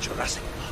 Jurassic Park.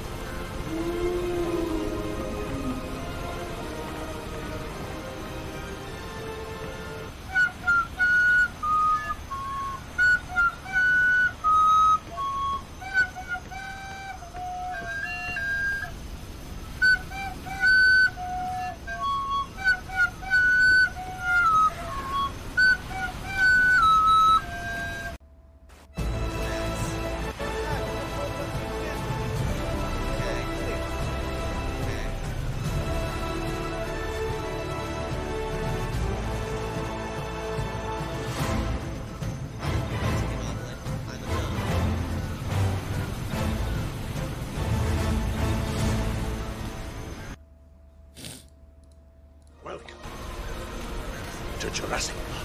Welcome to Jurassic Park.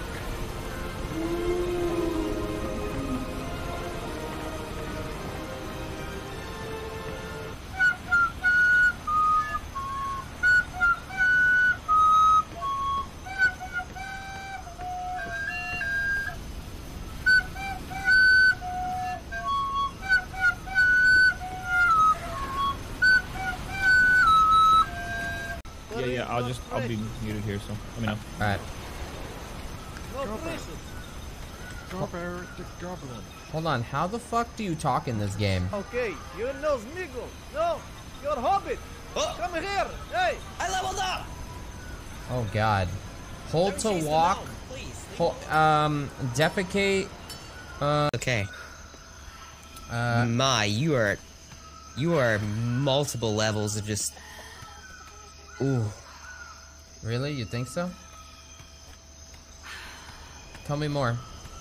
Yeah, I'll be muted here, so let me know. Alright. The Goblin. Hold on, how the fuck do you talk in this game? Okay, you're no Smeagol. No, you're Hobbit. Oh. Come here. Hey. I leveled up! Oh god. Hold to Chase the walk. gnome, please. Defecate. Okay. You are multiple levels of just. Ooh. Really? You think so? Tell me more.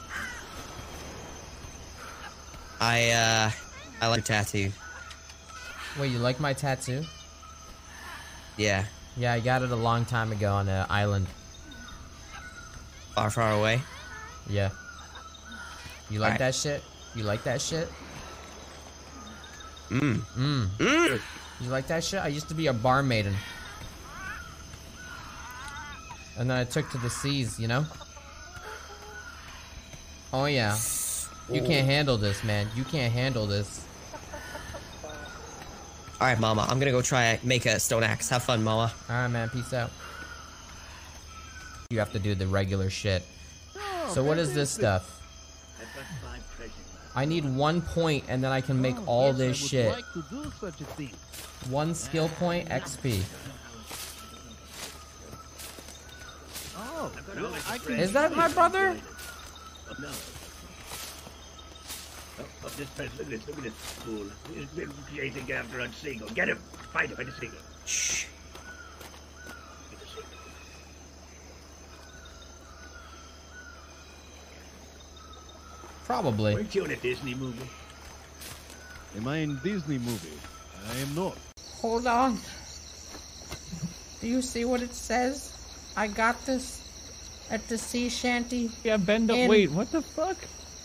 I like your tattoo. Wait, you like my tattoo? Yeah. Yeah, I got it a long time ago on an island. Far, far away. Yeah. You like Alright. that shit? You like that shit? Mmm. You like that shit? I used to be a bar maiden. And then I took to the seas, you know? Oh yeah. You can't handle this, man. You can't handle this. Alright, Mama. I'm gonna go make a stone axe. Have fun, Mama. Alright, man. Peace out. You have to do the regular shit. So what is this stuff? I need 1 point and then I can make all this shit. 1 skill point XP. Is that my brother? No. Oh, this person, look at this fool. He's been chasing after a seagull. Get him! Find the seagull. Shh. Get the seagull. Probably. Weren't you in a Disney movie? Am I in Disney movie? I am not. Hold on. Do you see what it says? I got this at the sea shanty. Yeah, bend up. And- Wait, what the fuck?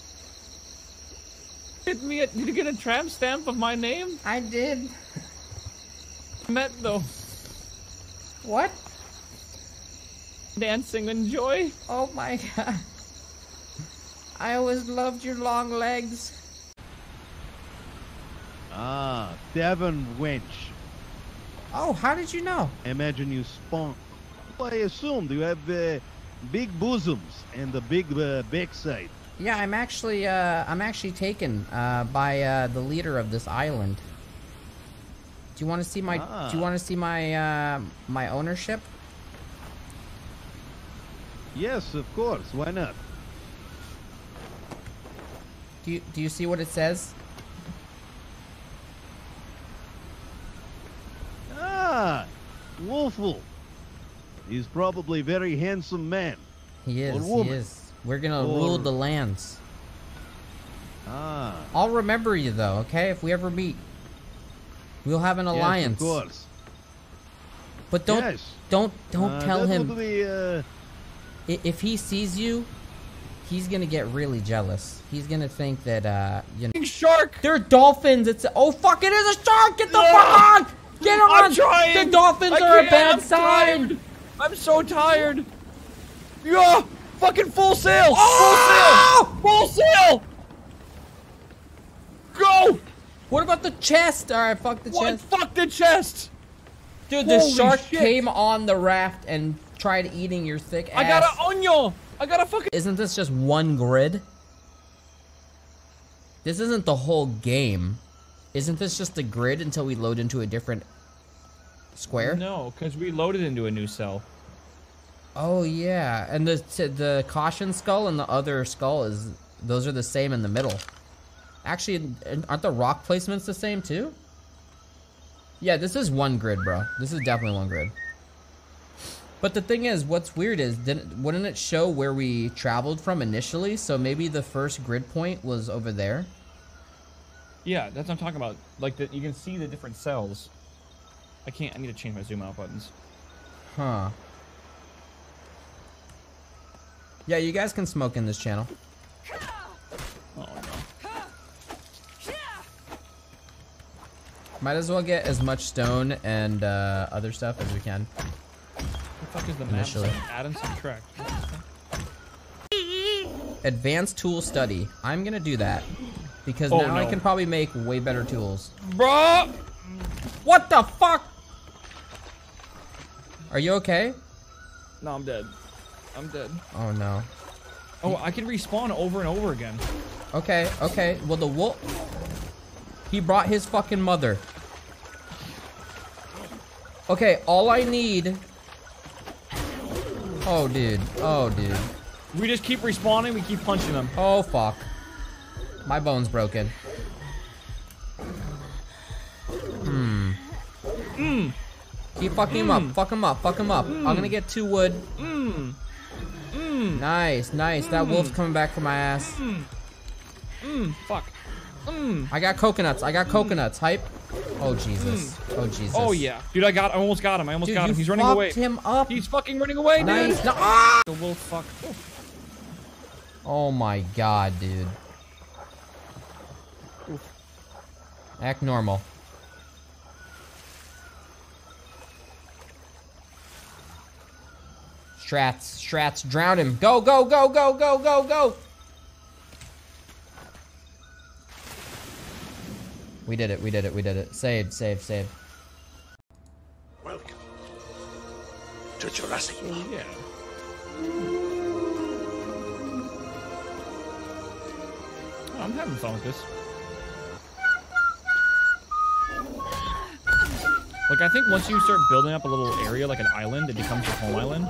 Did you get a tramp stamp of my name? I did. Met though. What? Dancing and joy. Oh my god. I always loved your long legs. Ah, Devon Wench. Oh, how did you know? I imagine you spawn. Well, I assumed you have big bosoms and a big backside. Yeah, I'm actually taken by the leader of this island. Do you want to see my? Do you want to see my my ownership? Yes, of course. Why not? Do you see what it says? Ah, Wolful. He's probably a very handsome man. He is. Or He woman. is. We're gonna Or- rule the lands. Ah, I'll remember you though, okay? If we ever meet, we'll have an alliance. yes, of course. But don't Yes. don't tell that him. would be, If he sees you, he's gonna get really jealous. He's gonna think that you know. Shark! They're dolphins. It's oh fuck! It is a shark! Get the No! fuck on! Get him I'm on! trying! The dolphins I are a can't, bad I'm sign. tired. I'm so tired. Yeah! Fucking full sail! Oh! Full sail! Full sail! Go! What about the chest? Alright, fuck the What? chest. Fuck the chest! Dude, the Holy shark shit. came on the raft and tried eating your thick ass. I got an onion! I got a fucking... Isn't this just one grid? This isn't the whole game. Isn't this just a grid until we load into a different square? No, because we loaded into a new cell. Oh yeah, and the caution skull and the other skull those are the same in the middle. Actually, aren't the rock placements the same too? Yeah, this is one grid, bro. This is definitely one grid. But the thing is, what's weird is, wouldn't it show where we traveled from initially? So maybe the first grid point was over there? Yeah, that's what I'm talking about. Like, you can see the different cells. I need to change my zoom out buttons. Huh. Yeah, you guys can smoke in this channel. Oh, no. Might as well get as much stone and other stuff as we can. What the fuck is the map? Initially. Add and subtract. Advanced tool study. I'm gonna do that. Because Oh, now I no. can probably make way better tools. Bro! What the fuck? Are you okay? No, I'm dead. I'm dead. Oh no. Oh, I can respawn over and over again. Okay, okay. Well, the wolf... He brought his fucking mother. Okay, all I need... Oh, dude. Oh, dude. We just keep respawning, we keep punching them. Oh, fuck. My bone's broken. Keep fucking him up. Fuck him up. Fuck him up. I'm gonna get 2 wood. Nice, nice. That wolf's coming back for my ass. Fuck. I got coconuts. I got coconuts. Hype. Oh, Jesus. Oh, Jesus. Oh, yeah. Dude, I almost got him. I almost Dude, got him. you He's running fucked away. him up. He's fucking running away, Nice. dude. No, ah! The wolf, fuck. Oh my god, dude. Act normal. Strats, drown him. Go, go, go, go, go, go, go. We did it, we did it, we did it. Saved, saved, saved. Welcome to Jurassic Park. Yeah. Oh, I'm having fun with this. Like, I think once you start building up a little area, like an island, it becomes your home island.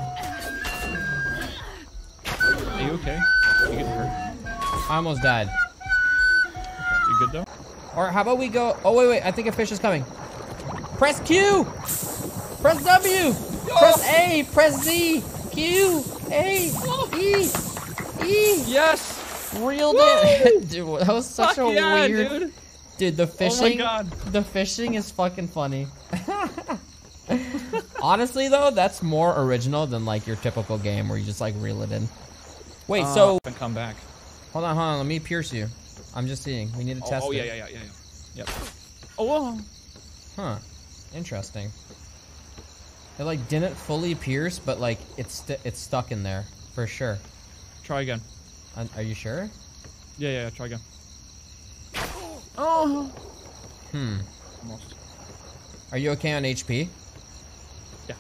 Are you okay? You getting hurt? I almost died. You good though? Or how about we go... Oh, wait, wait. I think a fish is coming. Press Q! Press W! Press A! Press Z! Q! A! E! E! Yes! Reeled it. Dude, that was such Fuck a yeah, weird... dude! Dude, the fishing... God. The fishing is fucking funny. Honestly, though, that's more original than, like, your typical game where you just, like, reel it in. Wait, so... And come back. Hold on. Let me pierce you. I'm just seeing. We need to test it. Yeah. Yep. Oh, Huh. Interesting. It like didn't fully pierce, but like it's stuck in there for sure. try again. Are you sure? Yeah, try again. Oh. Almost. Are you okay on HP? Yeah.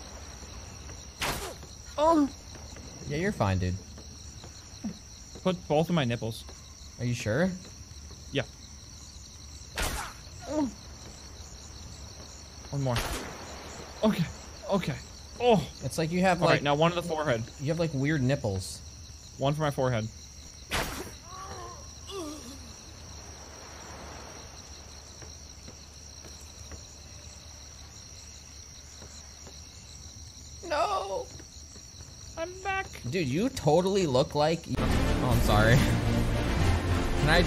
Oh. Yeah, you're fine, dude. Put both of my nipples. Are you sure? Yeah. One more. Okay. Oh. It's like you have All like right, now one to the forehead. you have like weird nipples. One for my forehead. No. I'm back. Dude, you totally look like... Oh, I'm sorry. Can I...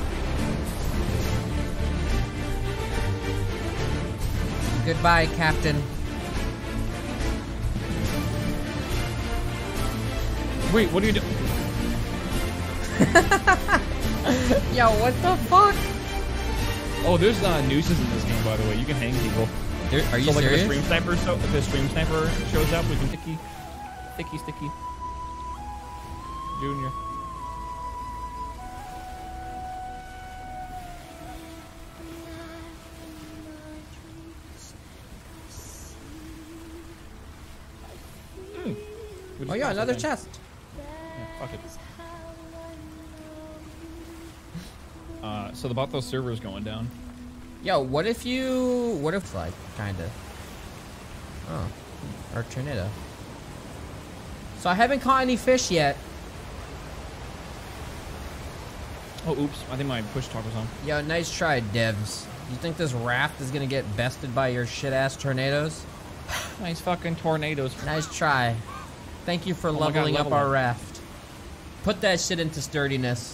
Goodbye, Captain. Wait, what are you doing? Yo, what the fuck? Oh, there's nooses in this game, by the way. You can hang people. Are you So, like, serious? if the stream sniper shows up, we can sticky. Junior. We'll Oh just yeah, pass another then. chest. Yeah, fuck it. So about those servers going down. Yo, what if like kinda? Oh, or tornado. So I haven't caught any fish yet. Oh, oops. I think my push talk was on. Yo, nice try, devs. You think this raft is gonna get bested by your shit-ass tornadoes? Nice fucking tornadoes. Nice try. Thank you for my God, leveling up level our one. raft. Put that shit into sturdiness.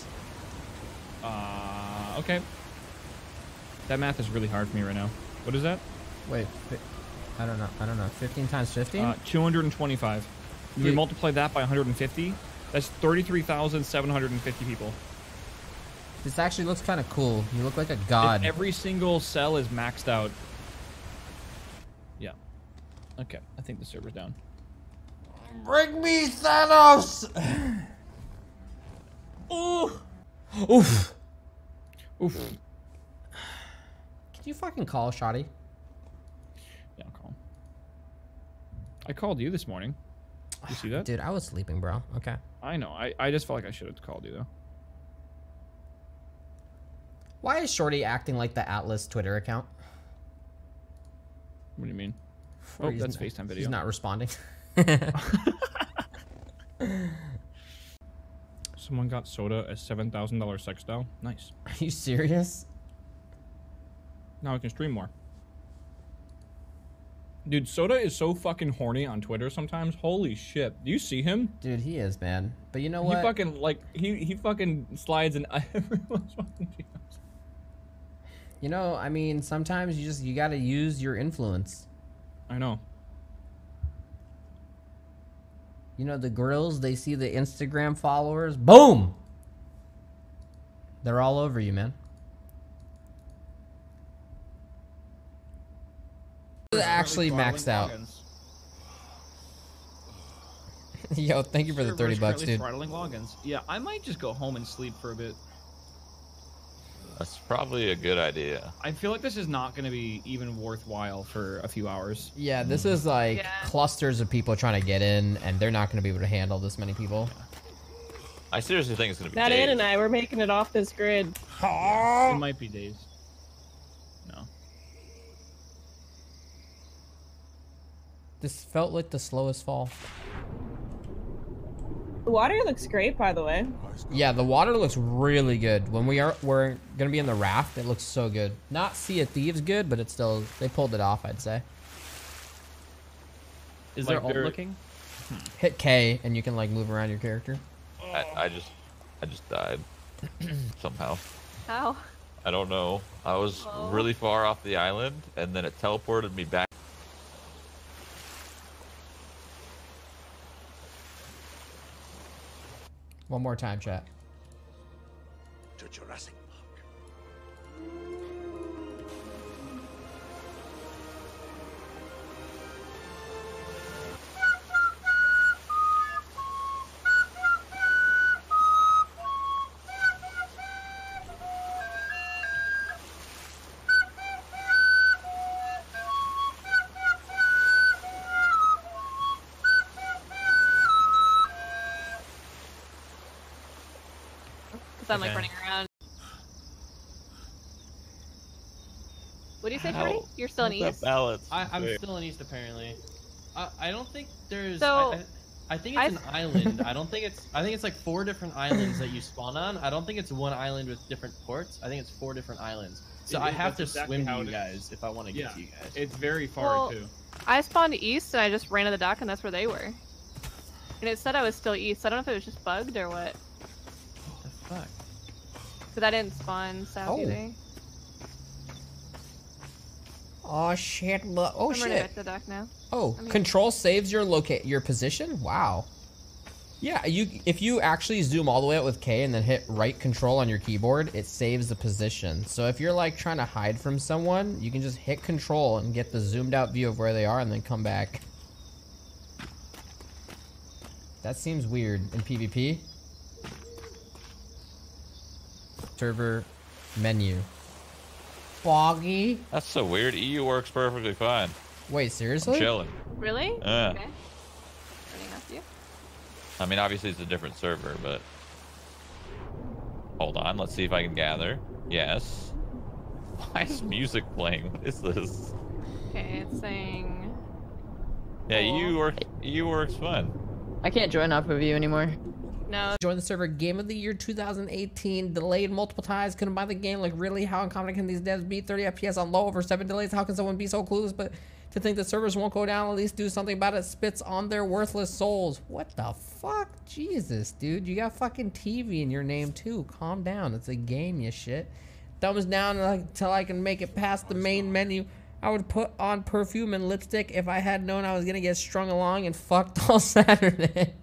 Okay. That math is really hard for me right now. What is that? Wait, I don't know. 15 times 15? 225. If we Dude. multiply that by 150, that's 33,750 people. This actually looks kind of cool. You look like a god. If every single cell is maxed out. Yeah. Okay, I think the server's down. Bring me Thanos! Ooh! Oof! Oof. Can you fucking call Shoddy? Yeah, I'll call him. I called you this morning. You see that? Dude, I was sleeping, bro. Okay. I know. I just felt like I should have called you, though. Why is Shorty acting like the Atlas Twitter account? What do you mean? Where Oh, he's that's not- FaceTime video. He's not responding. Someone got Soda a $7,000 sex doll. Nice. Are you serious? Now I can stream more. Dude, Soda is so fucking horny on Twitter sometimes. Holy shit. Do you see him? Dude, he is, man. But you know He what? fucking, like, he fucking slides in everyone's fucking DMs. You know, I mean, sometimes you gotta use your influence. I know. You know, the girls, they see the Instagram followers. Boom! They're all over you, man. Actually maxed out. Yo, thank you for the 30 bucks, dude. Throttling logins. Yeah, I might just go home and sleep for a bit. That's probably a good idea. I feel like this is not going to be even worthwhile for a few hours. Yeah, this is like Yeah. clusters of people trying to get in, and they're not going to be able to handle this many people. I seriously think it's gonna be Not days. Ann and I, we're making it off this grid. It might be days. No. This felt like the slowest fall. The water looks great, by the way. Yeah, the water looks really good. When we're gonna be in the raft, it looks so good. Not Sea of Thieves good, but it's still, they pulled it off, I'd say. Is Like there alt they're- looking? Hit K and you can like move around your character. I just died somehow. How? I don't know. I was Oh. really far off the island, and then it teleported me back. One more time, chat. To Jurassic Park. Because I'm like Okay. running around. What do you say, How? Jordy? You're still in What's that East? balance? I'm Wait. still in East apparently. I don't think there's. So, I think it's an island. I don't think it's. I think it's like 4 different islands that you spawn on. I don't think it's one island with different ports. I think it's 4 different islands. So I have to that's exactly swim how to it you is. guys if I want to get Yeah. to you guys. It's very far, Well, too. I spawned East and I just ran to the dock and that's where they were. And it said I was still East. I don't know if it was just bugged or what. What the fuck? Because I didn't spawn South Oh. either. Oh shit! Oh I'm running shit! back to the dock now. Oh, I'm here. control saves your position. Wow. Yeah, if you actually zoom all the way out with K and then hit right control on your keyboard, it saves the position. So if you're like trying to hide from someone, you can just hit control and get the zoomed out view of where they are and then come back. That seems weird in PvP. Server menu. Foggy. That's so weird. EU works perfectly fine. Wait, I'm seriously? chilling. Really? Yeah. Okay. Running after you. I mean, obviously it's a different server, but hold on. Let's see if I can gather. Yes. Why is music playing? What is this? Okay, it's saying. Yeah, Cool. you works fun. I can't join off of you anymore. No. Join the server. Game of the year 2018. Delayed multiple times. Couldn't buy the game. Like, really? How uncommon can these devs be? 30 FPS on low over 7 delays. How can someone be so clueless? But to think the servers won't go down, at least do something about it. Spits on their worthless souls. What the fuck? Jesus, dude. You got fucking TV in your name, too. Calm down. It's a game, you shit. Thumbs down until I can make it past the main menu. I would put on perfume and lipstick if I had known I was gonna get strung along and fucked all Saturday.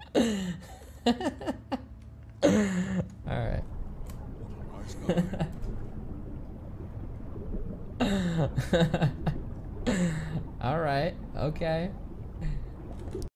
Alright. Alright, okay.